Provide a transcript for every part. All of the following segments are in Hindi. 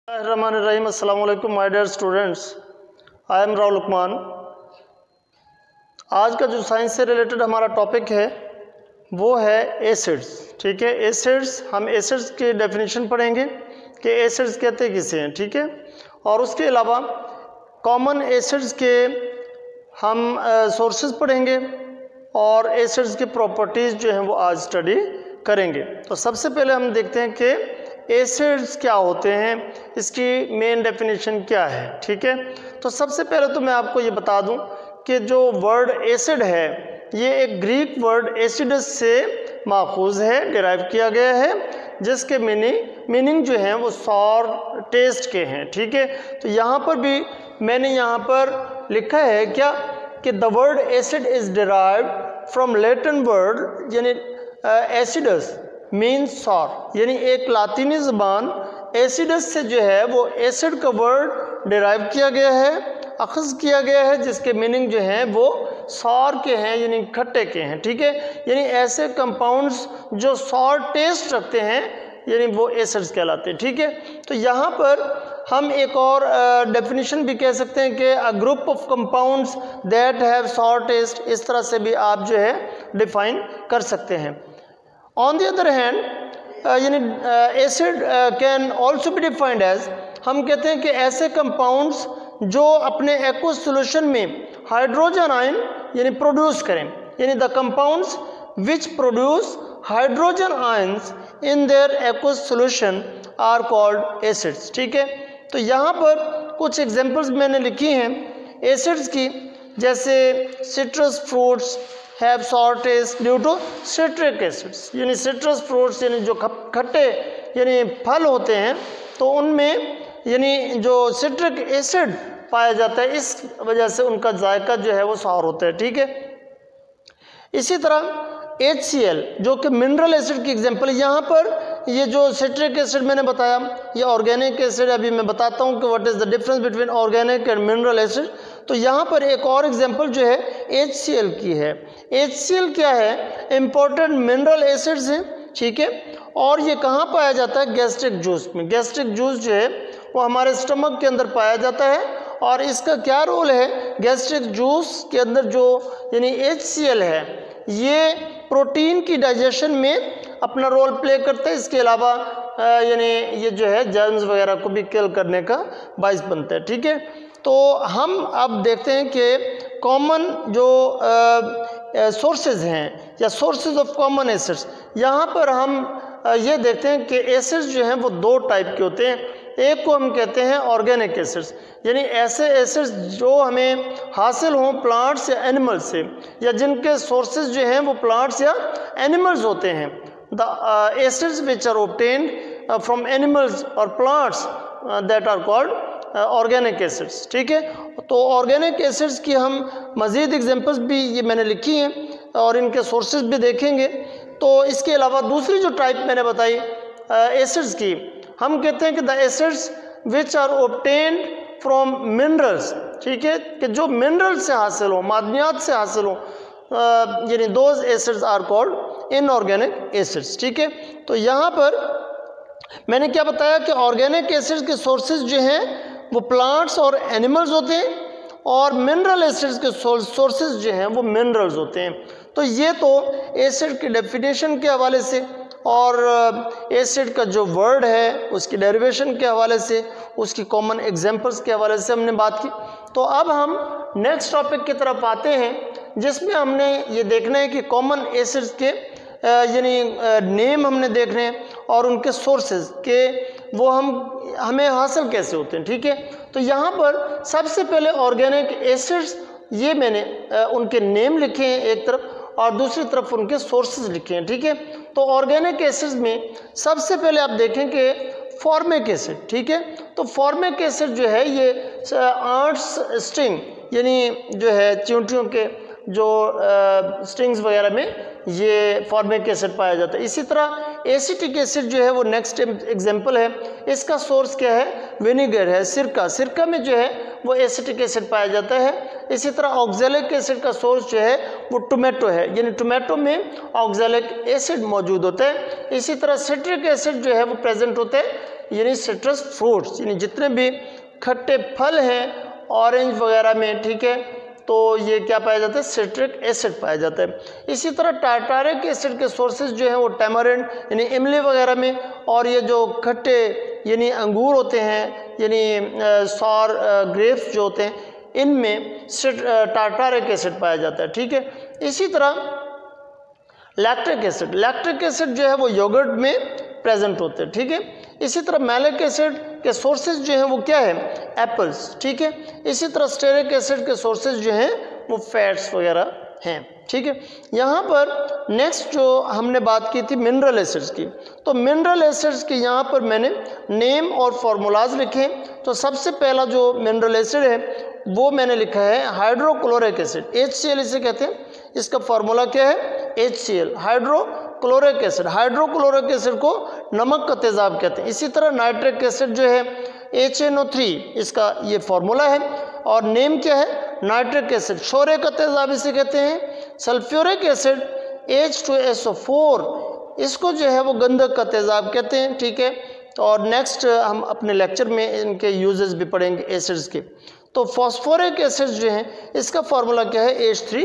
Bismillahirrahmanirrahim. Assalamu alaikum my dear students. I am Rahul Lukman. आज का जो साइंस से रिलेटेड हमारा टॉपिक है वो है एसिड्स. ठीक है, एसिड्स, हम एसिड्स की डेफिनेशन पढ़ेंगे कि एसिड्स कहते किसे हैं. ठीक है, और उसके अलावा कॉमन एसिड्स के हम सोर्सेज पढ़ेंगे और एसिड्स की प्रॉपर्टीज़ जो हैं वो आज स्टडी करेंगे. तो सबसे पहले हम देखते हैं कि एसिड्स क्या होते हैं, इसकी मेन डेफिनेशन क्या है. ठीक है, तो सबसे पहले तो मैं आपको ये बता दूं कि जो वर्ड एसिड है ये एक ग्रीक वर्ड एसिडस से माखूज है, डिराइव किया गया है, जिसके मीनिंग जो है वो सॉर टेस्ट के हैं. ठीक है, तो यहाँ पर भी मैंने यहाँ पर लिखा है क्या कि the word acid is derived from Latin word यानी एसिडस मीन्स सॉर, यानी एक लातीनी ज़बान एसिडस से जो है वो एसिड का वर्ड डिराइव किया गया है, अखज़ किया गया है, जिसके मीनिंग जो हैं वो सॉर के हैं यानी खट्टे के हैं. ठीक है, यानी ऐसे कंपाउंड्स जो सॉर टेस्ट रखते हैं यानी वो एसिड्स कहलाते हैं. ठीक है, तो यहाँ पर हम एक और डेफिनेशन भी कह सकते हैं कि a group of compounds that have sour taste, इस तरह से भी आप जो है डिफाइन कर सकते हैं. ऑन द अदर हैंड यानी acid can also be defined as, हम कहते हैं कि ऐसे कंपाउंड्स जो अपने एक्वस सोल्यूशन में हाइड्रोजन आयन यानी प्रोड्यूस करें, यानी the compounds which produce hydrogen ions in their aqueous solution are called acids. ठीक है, तो यहाँ पर कुछ एग्जांपल्स मैंने लिखी हैं एसिड्स की, जैसे citrus fruits have sour taste due to citric acids, यानी सिट्रस फ्रूट्स यानी जो खट्टे यानी फल होते हैं तो उनमें यानी जो सिट्रिक एसिड पाया जाता है, इस वजह से उनका जायका जो है वो सॉर होता है. ठीक है, इसी तरह HCl जो कि मिनरल एसिड की एग्जांपल है. यहाँ पर ये जो सिट्रिक एसिड मैंने बताया ये ऑर्गेनिक एसिड, अभी मैं बताता हूँ कि what is the difference between organic and mineral acid. तो यहाँ पर एक और एग्जांपल जो है HCl की है. HCl क्या है, इम्पोर्टेंट मिनरल एसिड्स हैं. ठीक है, और ये कहाँ पाया जाता है, गैस्ट्रिक जूस में. गैस्ट्रिक जूस जो है वो हमारे स्टमक के अंदर पाया जाता है, और इसका क्या रोल है, गैस्ट्रिक जूस के अंदर जो यानी HCl है ये प्रोटीन की डाइजेशन में अपना रोल प्ले करता है. इसके अलावा यानी ये जो है जर्म्स वगैरह को भी किल करने का बाइस बनता है. ठीक है, तो हम अब देखते हैं कि कॉमन जो सोर्सेज हैं या सोर्सेज ऑफ कॉमन एसिड्स, यहाँ पर हम ये देखते हैं कि एसिड्स जो हैं वो दो टाइप के होते हैं. एक को हम कहते हैं ऑर्गेनिक एसिड्स, यानी ऐसे एसिड्स जो हमें हासिल हों प्लांट्स या एनिमल्स से, या जिनके सोर्सेज जो हैं वो प्लांट्स या एनिमल्स होते हैं. The acids which are obtained from animals और plants that are called organic acids. ठीक है, तो ऑर्गेनिक एसिड्स की हम मज़ीद एग्जांपल्स भी ये मैंने लिखी हैं और इनके सोर्सेज भी देखेंगे. तो इसके अलावा दूसरी जो टाइप मैंने बताई एसिड्स की, हम कहते हैं कि the acids which are obtained from minerals. ठीक है, कि जो मिनरल से हासिल हो, मादनियात से हासिल हो, यानी those acids are called inorganic acids. ठीक है, तो यहाँ पर मैंने क्या बताया कि ऑर्गेनिक एसिड्स के सोर्सेज जो हैं वो प्लांट्स और एनिमल्स होते हैं, और मिनरल एसिड्स के सोर्सेज जो हैं वो मिनरल्स होते हैं. तो ये तो एसिड की डेफिनेशन के हवाले से और एसिड का जो वर्ड है उसकी डेरिवेशन के हवाले से, उसकी कॉमन एग्जांपल्स के हवाले से हमने बात की. तो अब हम नेक्स्ट टॉपिक की तरफ आते हैं, जिसमें हमने ये देखना है कि कॉमन एसिड्स के यानी नेम हमने देखने हैं और उनके सोर्सेज के वो हमें हासिल कैसे होते हैं. ठीक है, तो यहाँ पर सबसे पहले ऑर्गेनिक एसिड्स, ये मैंने उनके नेम लिखे हैं एक तरफ और दूसरी तरफ उनके सोर्सेज लिखे हैं. ठीक है, तो ऑर्गेनिक एसिड्स में सबसे पहले आप देखें कि फॉर्मिक एसिड. ठीक है, तो फॉर्मिक एसिड जो है ये आर्ट्स स्ट्रिंग यानी जो है चींटियों के जो स्ट्रिंग्स वगैरह में ये फॉर्मिक एसिड पाया जाता है. इसी तरह एसिटिक एसिड जो है वो नेक्स्ट एग्जांपल है. इसका सोर्स क्या है, विनेगर है, सिरका में जो है वो एसिटिक एसिड पाया जाता है. इसी तरह ऑक्जेलिक एसिड का सोर्स जो है वो टोमेटो है, यानी टोमेटो में ऑक्जेलिक एसिड मौजूद होता है. इसी तरह सिट्रिक एसिड जो है वो प्रेजेंट होता है यानी सिट्रस फ्रूट्स, यानी जितने भी खट्टे फल हैं ऑरेंज वगैरह में, ठीक है, तो ये क्या पाया जाता है, सिट्रिक एसिड पाया जाता है। इसी तरह टार्टारिक एसिड के सोर्सेज जो हैं वो टैमरिंड यानी इमली वगैरह में, और ये जो खट्टे यानी अंगूर होते हैं यानी सॉर ग्रेप्स जो होते हैं इनमें टार्टारिक एसिड पाया जाता है, ठीक है। इसी तरह लैक्टिक एसिड जो है वो योगर्ट में प्रेजेंट होते हैं, ठीक है। इसी तरह मैलिक एसिड के सोर्सेज जो हैं वो क्या है, एप्पल्स, ठीक है। इसी तरह स्टेरिक एसिड के सोर्सेज जो हैं वो फैट्स वगैरह हैं, ठीक है। यहाँ पर नेक्स्ट जो हमने बात की थी मिनरल एसिड्स की, तो मिनरल एसिड्स के यहाँ पर मैंने नेम और फार्मूलाज लिखे। तो सबसे पहला जो मिनरल एसिड है वो मैंने लिखा है हाइड्रोक्लोरिक एसिड, HCl इसे कहते हैं। इसका फार्मूला क्या है, HCl, hydrochloric acid. Hydrochloric acid को नमक का तेजाब कहते हैं। इसी तरह नाइट्रिक एसिड जो है HNO3, इसका ये फार्मूला है और नेम क्या है, नाइट्रिक एसिड। शोरे का तेजाब इसे कहते हैं। सल्फ्यूरिक एसिड H2SO4, इसको जो है वो गंधक का तेजाब कहते हैं, ठीक है। और नेक्स्ट हम अपने लेक्चर में इनके यूजेस भी पढ़ेंगे एसिड्स के। तो फॉस्फोरिक एसिड जो है इसका फार्मूला क्या है,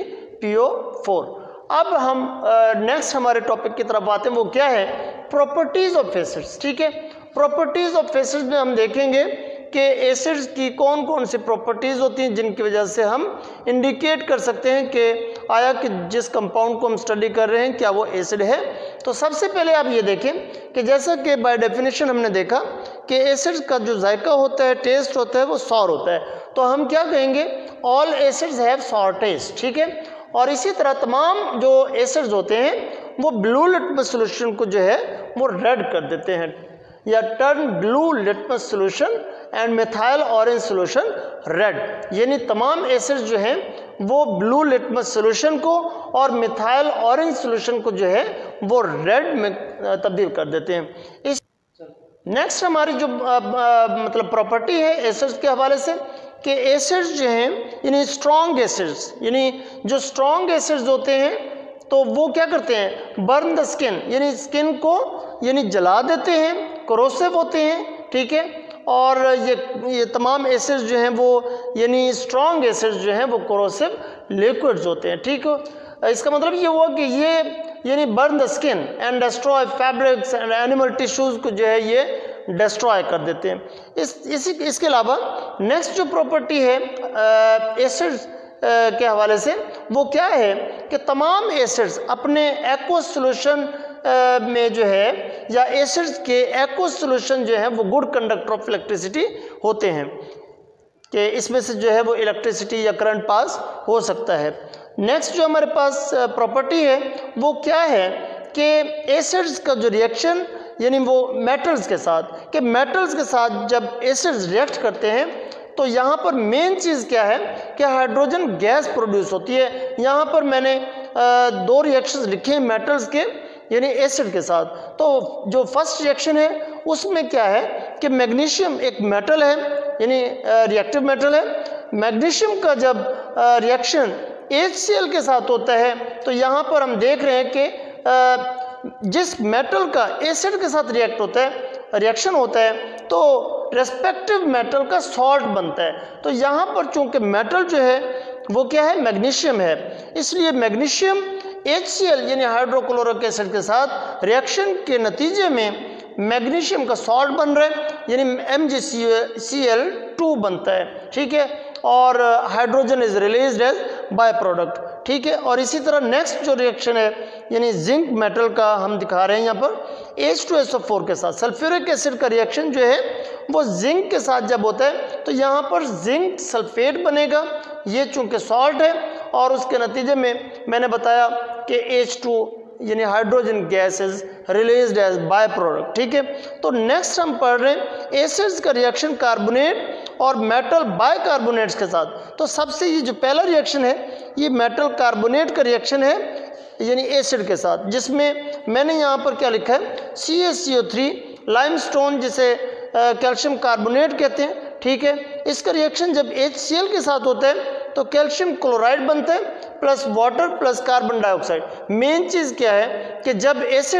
H3PO4। अब हम नेक्स्ट हमारे टॉपिक की तरफ आते हैं, वो क्या है, प्रॉपर्टीज ऑफ एसिड्स, ठीक है। प्रॉपर्टीज ऑफ एसिड्स में हम देखेंगे कि एसिड्स की कौन कौन सी प्रॉपर्टीज़ होती हैं जिनकी वजह से हम इंडिकेट कर सकते हैं कि आया कि जिस कंपाउंड को हम स्टडी कर रहे हैं क्या वो एसिड है। तो सबसे पहले आप ये देखें कि जैसा कि बाय डेफिनेशन हमने देखा कि एसिड्स का जो जायका होता है, टेस्ट होता है, वो सॉर होता है। तो हम क्या कहेंगे, all acids have sour taste, ठीक है। और इसी तरह तमाम जो एसिड्स होते हैं वो ब्लू लिटमस सोल्यूशन को जो है वो रेड कर देते हैं, या turn blue litmus solution and methyl orange solution red. यानी तमाम एसिड्स जो हैं वो ब्लू लिटमस सोल्यूशन को और मिथाइल ऑरेंज सोल्यूशन को जो है वो रेड में तब्दील कर देते हैं। इस नेक्स्ट हमारी जो मतलब प्रॉपर्टी है एसिड्स के हवाले से कि एसिड्स जो हैं यानी स्ट्रॉन्ग एसिड्स, यानी जो स्ट्रॉन्ग एसिड्स होते हैं तो वो क्या करते हैं, बर्न द स्किन, यानी स्किन को यानी जला देते हैं, कोरोसिव होते हैं, ठीक है। और ये तमाम एसिड्स जो हैं वो यानी स्ट्रॉन्ग एसिड्स जो हैं वो कोरोसिव लिक्विड्स होते हैं, ठीक है। इसका मतलब ये हुआ कि ये यानी burn the skin and destroy fabrics and animal tissues को जो है ये डिस्ट्रॉय कर देते हैं। इसके अलावा नेक्स्ट जो प्रॉपर्टी है एसिड्स के हवाले से वो क्या है कि तमाम एसिड्स अपने एक्वस सॉल्यूशन में जो है या एसिड्स के एक्वस सॉल्यूशन जो है वो गुड कंडक्टर ऑफ इलेक्ट्रिसिटी होते हैं कि इसमें से जो है वो इलेक्ट्रिसिटी या करंट पास हो सकता है। नेक्स्ट जो हमारे पास प्रॉपर्टी है वो क्या है कि एसिड्स का जो रिएक्शन यानी वो मेटल्स के साथ, कि मेटल्स के साथ जब एसिड्स रिएक्ट करते हैं तो यहाँ पर मेन चीज़ क्या है कि हाइड्रोजन गैस प्रोड्यूस होती है। यहाँ पर मैंने दो रिएक्शंस लिखे हैं मेटल्स के यानी एसिड के साथ। तो जो फर्स्ट रिएक्शन है उसमें क्या है कि मैग्नीशियम एक मेटल है यानी रिएक्टिव मेटल है। मैग्नीशियम का जब रिएक्शन HCl के साथ होता है तो यहाँ पर हम देख रहे हैं कि जिस मेटल का एसिड के साथ रिएक्शन होता है तो रेस्पेक्टिव मेटल का सॉल्ट बनता है। तो यहाँ पर चूंकि मेटल जो है वो क्या है, मैग्नीशियम है, इसलिए मैग्नीशियम HCl यानी हाइड्रोक्लोरिक एसिड के साथ रिएक्शन के नतीजे में मैग्नीशियम का सॉल्ट बन रहा है यानी MgCl2 बनता है, ठीक है। और hydrogen is released as by product, ठीक है। और इसी तरह नेक्स्ट जो रिएक्शन है यानी जिंक मेटल का हम दिखा रहे हैं यहाँ पर H2SO4 के साथ सल्फ्यूरिक एसिड का रिएक्शन जो है वो जिंक के साथ जब होता है तो यहाँ पर जिंक सल्फेट बनेगा, ये चूंकि सॉल्ट है और उसके नतीजे में मैंने बताया कि H2 यानी hydrogen gas is released as by product, ठीक है। तो नेक्स्ट हम पढ़ रहे हैं एसिड्स का रिएक्शन कार्बोनेट और मेटल बाइकार्बोनेट्स के साथ। तो सबसे ये जो पहला रिएक्शन है ये मेटल कार्बोनेट का रिएक्शन है यानी एसिड के साथ, जिसमें मैंने यहाँ पर क्या लिखा है CaCO3 लाइमस्टोन जिसे कैल्शियम कार्बोनेट कहते हैं, ठीक है। इसका रिएक्शन जब HCl के साथ होता है तो कैल्शियम क्लोराइड बनता है plus water plus carbon dioxide. Main चीज़ क्या है कि जब एसिड्स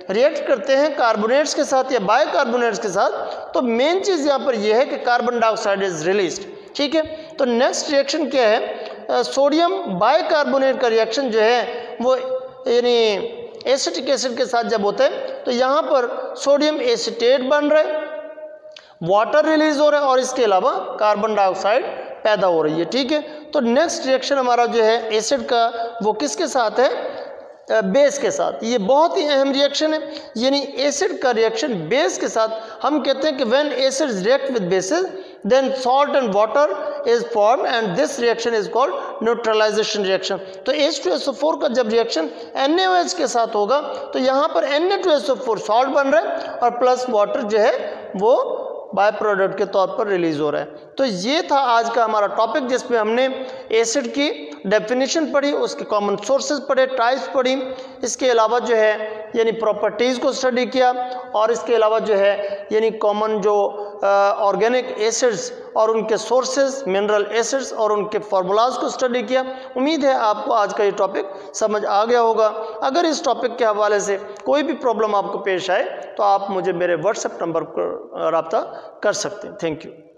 रिएक्ट करते हैं कार्बोनेट्स के साथ या बाइकार्बोनेट्स के साथ, तो मेन चीज़ यहाँ पर यह है कि कार्बन डाइऑक्साइड इज रिलीज्ड। ठीक है, तो नेक्स्ट रिएक्शन क्या है, सोडियम बाइकार्बोनेट का रिएक्शन जो है वो यानी एसिटिक एसिड के साथ जब होता है तो यहाँ पर सोडियम एसीटेट बन रहा है, वाटर रिलीज हो रहा है और इसके अलावा कार्बन डाइऑक्साइड पैदा हो रही है। ठीक है, तो नेक्स्ट रिएक्शन हमारा जो है एसिड का वो किसके साथ है, बेस के साथ। ये बहुत ही अहम रिएक्शन है, यानी एसिड का रिएक्शन बेस के साथ। हम कहते हैं कि when acids react with bases then salt and water is form and this reaction is called neutralisation reaction. तो H2SO4 का जब रिएक्शन NaOH के साथ होगा तो यहाँ पर Na2SO4 सॉल्ट बन रहा है और प्लस वाटर जो है वो बाय प्रोडक्ट के तौर पर रिलीज हो रहा है। तो ये था आज का हमारा टॉपिक जिसमें हमने एसिड की डेफिनेशन पढ़ी, उसके कॉमन सोर्सेज पढ़े, टाइप्स पढ़ी, इसके अलावा जो है यानी प्रॉपर्टीज़ को स्टडी किया और इसके अलावा जो है यानी कॉमन जो ऑर्गेनिक एसिड्स और उनके सोर्सेज, मिनरल एसिड्स और उनके फार्मूलाज को स्टडी किया। उम्मीद है आपको आज का ये टॉपिक समझ आ गया होगा। अगर इस टॉपिक के हवाले से कोई भी प्रॉब्लम आपको पेश आए तो आप मुझे मेरे व्हाट्सएप नंबर पर रब्ता कर सकते हैं। Thank you.